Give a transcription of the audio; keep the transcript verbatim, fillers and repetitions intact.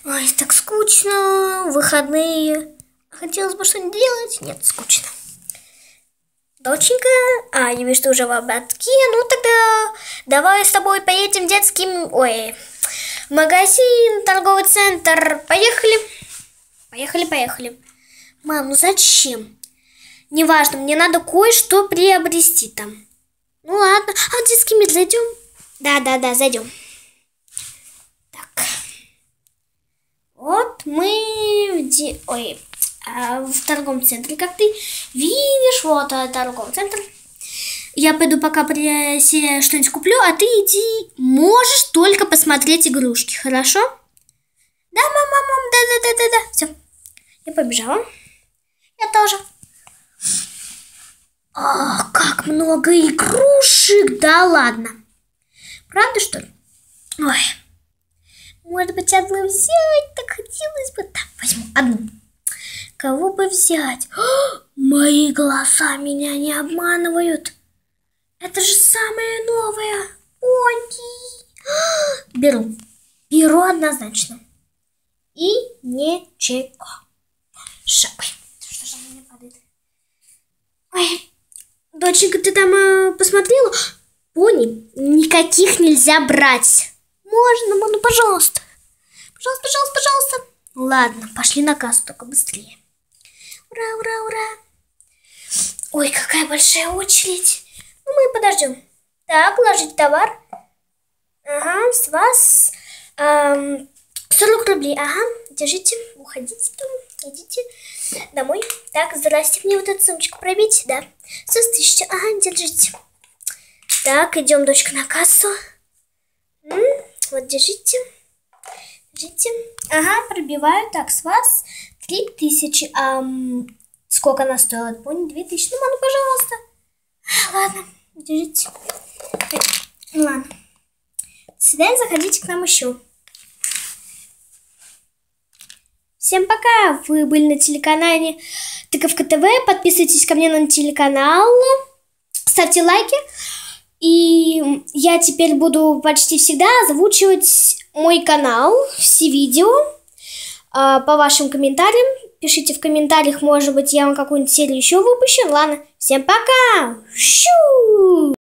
Ой, так скучно. Выходные. Хотелось бы что-нибудь делать. Нет, скучно. Доченька, а, я вижу, что уже в ободке. Ну, тогда давай с тобой поедем в детский... Ой, магазин, торговый центр. Поехали. Поехали, поехали. Мам, ну зачем? Неважно, мне надо кое-что приобрести там. Ну ладно. А в детский мир зайдем? Да, да, да, зайдем. Так. Вот мы в, де... Ой, а в торговом центре, как ты видишь. Вот торговый центр. Я пойду пока при... себе что-нибудь куплю, а ты иди. Можешь только посмотреть игрушки, хорошо? Да, мама, мам, да, да, да, да, да. Все. Я побежала. Я тоже. О, как много игрушек. Да ладно. Правда, что ли? Ой. Может быть, одну взять? Так хотелось бы. Так, возьму одну. Кого бы взять? О, мои глаза меня не обманывают. Это же самое новое. Ой. Беру. Беру однозначно. И ничего. Шапкой. Что же она мне падает? Ой. Доченька, ты там э, посмотрела? Пони, никаких нельзя брать. Можно, ну, пожалуйста. Пожалуйста, пожалуйста, пожалуйста. Ладно, пошли на кассу, только быстрее. Ура, ура, ура. Ой, какая большая очередь. Ну, мы подождем. Так, ложить товар. Ага, с вас эм, сорок рублей. Ага, держите, уходите там, идите домой. Так, здрасте, мне вот эту сумочку пробить, да. Все, тысяча, ага, держите. Так, идем, дочка, на кассу. М -м, вот, держите. Держите. Ага, пробиваю. Так, с вас три тысячи. А сколько она стоила? Понял, две тысячи. Ну, мама, пожалуйста. Ладно, держите. Ладно. До свидания, заходите к нам еще. Всем пока. Вы были на телеканале Тыковка ТВ. Подписывайтесь ко мне на телеканал. Ставьте лайки. И я теперь буду почти всегда озвучивать мой канал, все видео по вашим комментариям. Пишите в комментариях, может быть, я вам какую-нибудь серию еще выпущу. Ладно, всем пока!